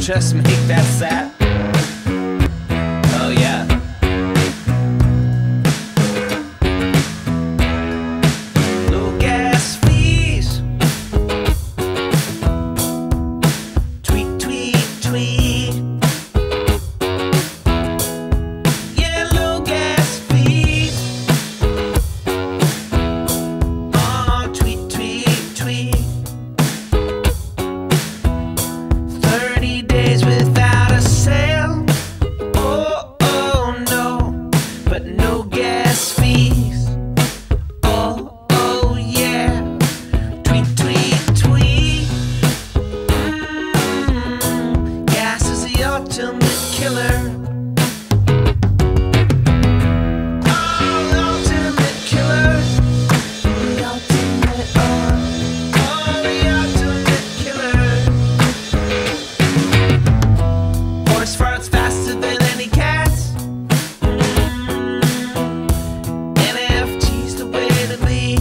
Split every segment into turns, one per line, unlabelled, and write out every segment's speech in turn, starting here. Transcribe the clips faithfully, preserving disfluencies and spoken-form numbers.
just make that sad? Oh yeah. No gas fees. Tweet, tweet, tweet. Yeah, low gas fees. Oh, tweet, tweet, tweet. thirty days without a sale. Oh, oh no, but no gas fees. Oh, oh yeah. Tweet, tweet, tweet. Mm, gas is the ultimate killer. Oh, the ultimate killer. The ultimate, oh, oh, the ultimate killer. Horse farts faster than any cats. Mm, N F T's the way to be.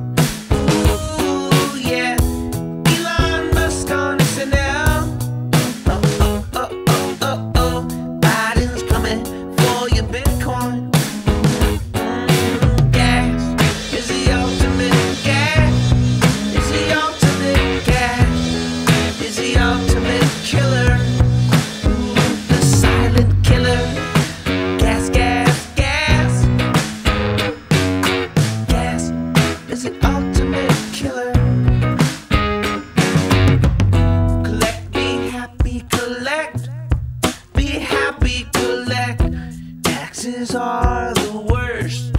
Ooh, yeah. Elon Musk on S N L. Oh, oh, oh, oh, oh, oh. Biden's coming for your Bitcoin. Mm, gas is the ultimate gas. Is the ultimate gas. Is the ultimate killer. The silent killer. Gas, gas, gas. Gas is the ultimate killer. Collect, be happy, collect. Be happy, collect. Taxes are the worst.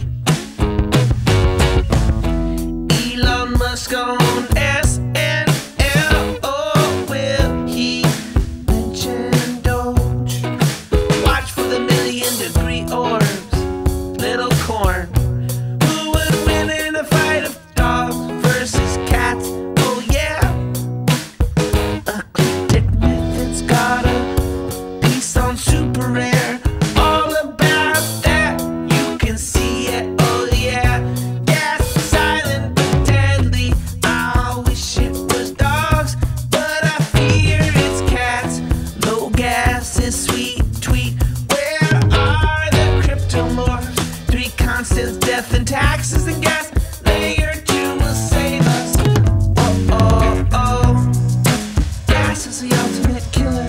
Elon Musk on S N L. Oh, will he mention Doge? Watch for the million degree orbs. Little corn. Who would win in a fight of dogs versus cats? Oh yeah. Eclectic Methods got a piece on Super Rare. All about that. You can see it. Oh yeah. Gas, silent but deadly. I wish it was dogs, but I fear it's cats. Low gas is sweet tweet. Where are the cryptomorphs? Three constants, death and taxes and gas. Layer two will save us. Oh, oh, oh. Gas is the ultimate killer.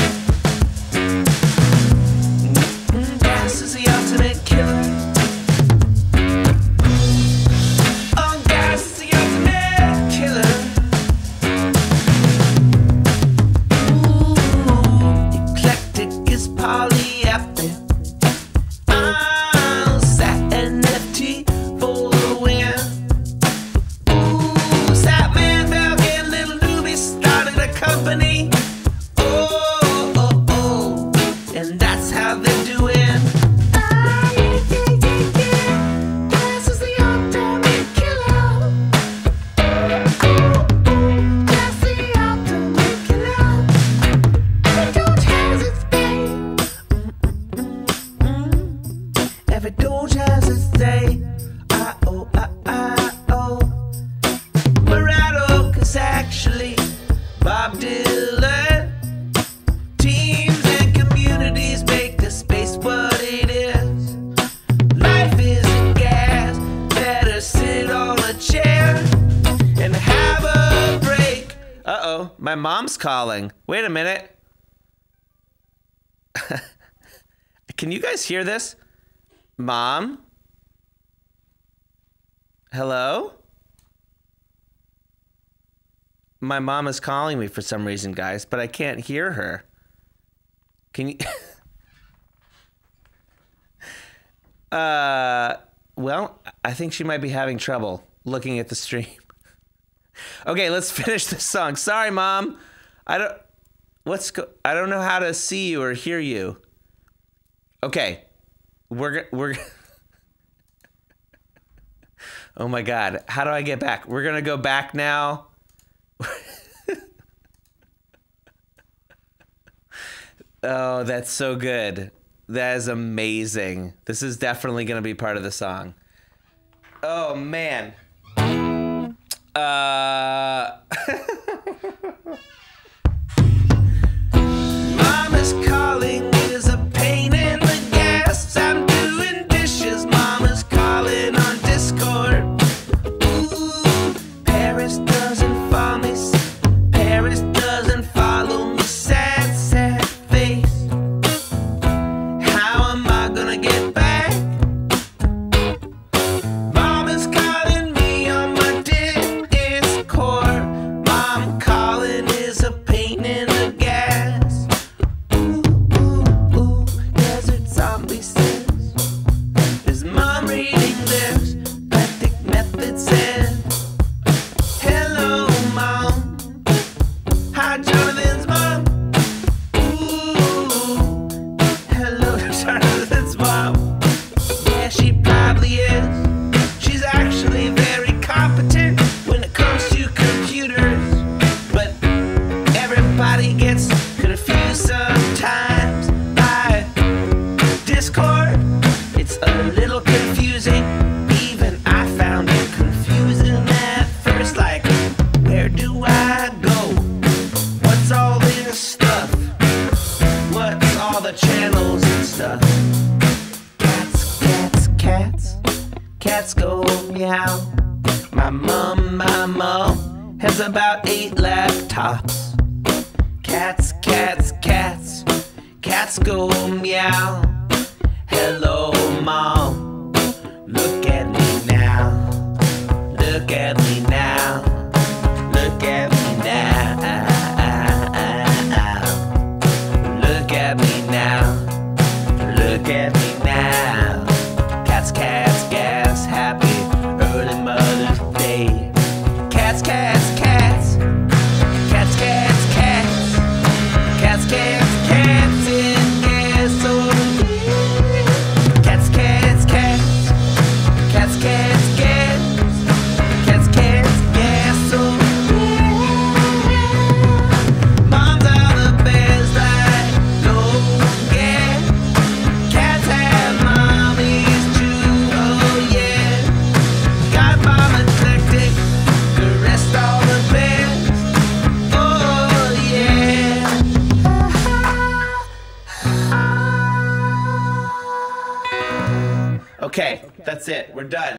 Mm, gas is the ultimate killer. Oh, gas is the ultimate killer. Ooh, eclectic is polyethnic. Oh, Sat N F T for the win. Ooh, Satman Falcon, little newbie started a company. Oh, oh, oh, and that's how they're doing. Gas is the ultimate killer. Gas the ultimate killer. Every Doge has its day. Every Doge has its day. I oh I I oh. Murado, cause actually Bob Dylan. Teams and communities make the space what it is. Life is a gas. Better sit on a chair and have a break. Uh oh, my mom's calling. Wait a minute. Can you guys hear this? Mom? Hello? My mom is calling me for some reason, guys, but I can't hear her. Can you... uh, well, I think she might be having trouble looking at the stream. Okay, let's finish this song. Sorry, Mom. I don't... What's go... I don't know how to see you or hear you. Okay. We're... g- We're... Oh my God. How do I get back? We're gonna go back now. Oh, that's so good. That is amazing. This is definitely gonna be part of the song. Oh man. Uh Mama's calling is a pain in the gas. I'm doing dishes, Mama's calling on Discord. Ooh, Paris doesn't follow me, Paris doesn't follow me, sad, sad face. How am I gonna get back? Mama's calling me on my Discord. Mom calling is a pain in the gas. Ooh, ooh, ooh, desert zombie says, is Mom reading this? Practic method says, hello, Mom. Hi, Jonathan's mom. Ooh, hello, Jonathan's mom. Yeah, she probably is. She's actually very competent when it comes to computers. But everybody gets confused sometimes by Discord. It's a little confusing. Even I found it confusing at first. Like, where do I go? What's all this stuff? What's all the channels and stuff? Cats, cats, cats. Cats go meow. My mom, my mom has about eight laptops. Cats, cats, cats. Cats go meow. Hello, Mom. Look at me now. Look at me now. Look at me now. Look at me now. Look at me now. Cats, cats, cats. Happy early Mother's Day. Cats, cats, cats. Cats, cats, cats. Cats, cats, cats. In gas over there. Cats, cats, cats. Cats, cats, cats. Cats, cats, gas over there. Moms are the best, like no gas. Cats have mommies too, oh yeah. Got mom eclectic, the rest all the best, oh yeah. Okay, that's it. We're done.